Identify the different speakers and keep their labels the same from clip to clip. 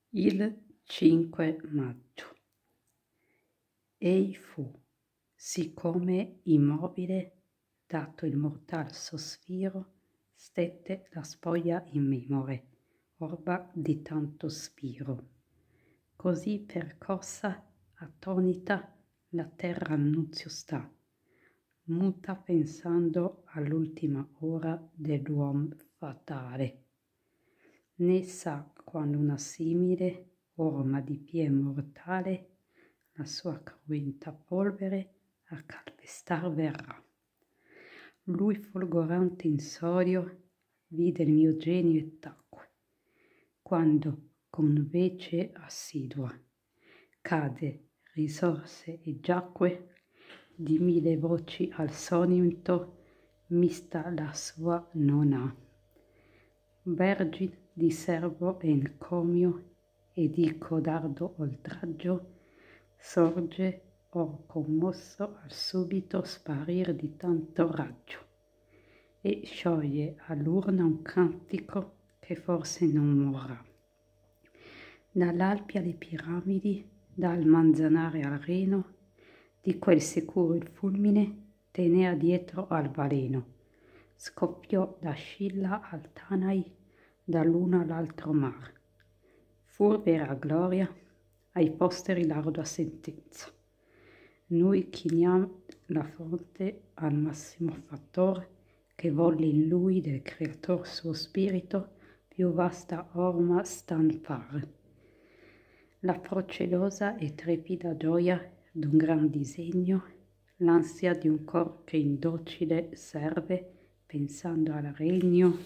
Speaker 1: Il 5 maggio. Ei fu, siccome immobile, dato il mortal sospiro, stette la spoglia in memore, orba di tanto spiro. Così percossa, attonita, la terra annunzio sta, muta pensando all'ultima ora dell'uom fatale. Né sa quando una simile orma di pie mortale la sua cruenta polvere a calpestar verrà. Lui folgorante in sorio vide il mio genio e tacque, quando con vece assidua cade, risorse e giacque, di mille voci al sonimento mista la sua non ha. Vergin di servo e encomio e di codardo oltraggio sorge or commosso al subito sparir di tanto raggio e scioglie all'urna un cantico che forse non morrà. Dall'Alpi alle piramidi, dal Manzanare al Reno, di quel sicuro il fulmine tenea dietro al baleno. Scoppiò da Scilla al Tanai, dall'uno all'altro mar. Furbera gloria, ai posteri l'ardua sentenza. Noi chiniam la fronte al massimo fattor, che volle in lui del creator suo spirito più vasta orma stampar. La procelosa e trepida gioia d'un gran disegno, l'ansia di un cor che indocile serve, pensando al regno,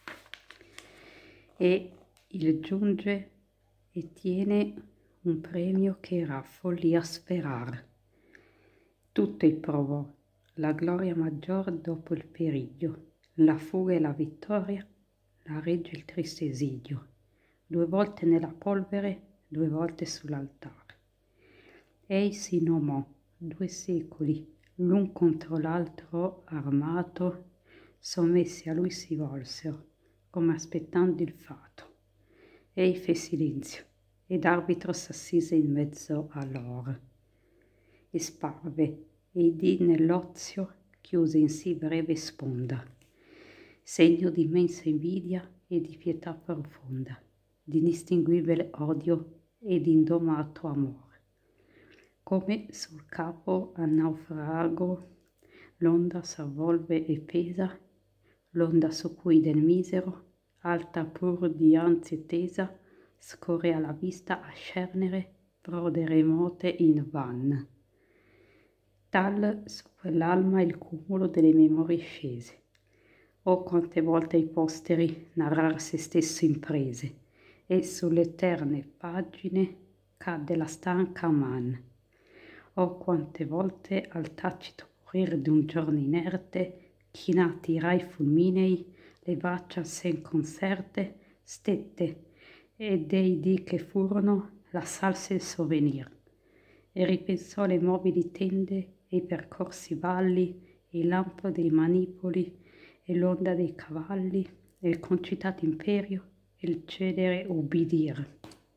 Speaker 1: e il giunge e tiene un premio che era follia sperar. Tutto il provò, la gloria maggior dopo il periglio, la fuga e la vittoria, la regge il triste esilio, 2 volte nella polvere, 2 volte sull'altare. Ei si nomò 2 secoli, l'un contro l'altro armato, sommessi a lui si volsero, come aspettando il fato. Ei fe silenzio, ed arbitro s'assise in mezzo a loro. E sparve, e di nell'ozio chiuse in sì breve sponda, segno di immensa invidia e di pietà profonda, di inestinguibile odio e di indomato amore. Come sul capo al naufrago l'onda s'avvolve e pesa, l'onda su cui del misero, alta pur di ansie tesa, scorre alla vista a scernere prode remote in van. Tal su quell'alma il cumulo delle memorie scese. Oh, quante volte ai posteri narrar se stesso imprese, e sulle eterne pagine cadde la stanca man. Oh, quante volte al tacito morir d'un giorno inerte, chinati i rai fulminei, le braccia sen concerte, stette, e dei dì che furono la salse il sovenir, e ripensò le mobili tende e i percorsi valli, e il lampo dei manipoli, e l'onda dei cavalli, e il concitato imperio, e il cedere ubbidir.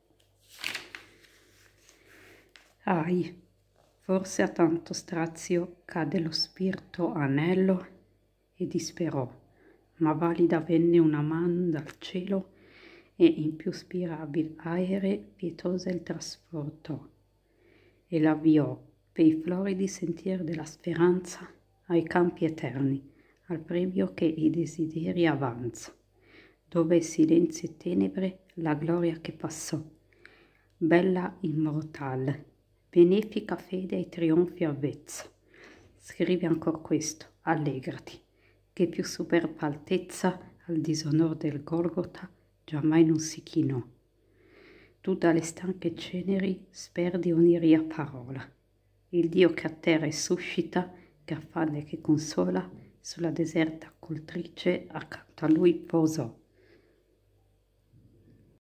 Speaker 1: Ahi, forse a tanto strazio cadde lo spirito anello e disperò, ma valida venne una man dal cielo e in più spirabil aere pietosa il trasportò e l'avviò pei floridi sentier della speranza ai campi eterni, al premio che i desideri avanza, dove silenzio e tenebre la gloria che passò, bella immortal, benefica fede ai trionfi avvezza. Scrivi ancor questo, allegrati, che più superba altezza al disonor del Golgota giammai non si chinò. Tu dalle stanche ceneri sperdi ogni ria parola. Il Dio che a terra e suscita, che affanna e che consola, sulla deserta coltrice accanto a lui posò.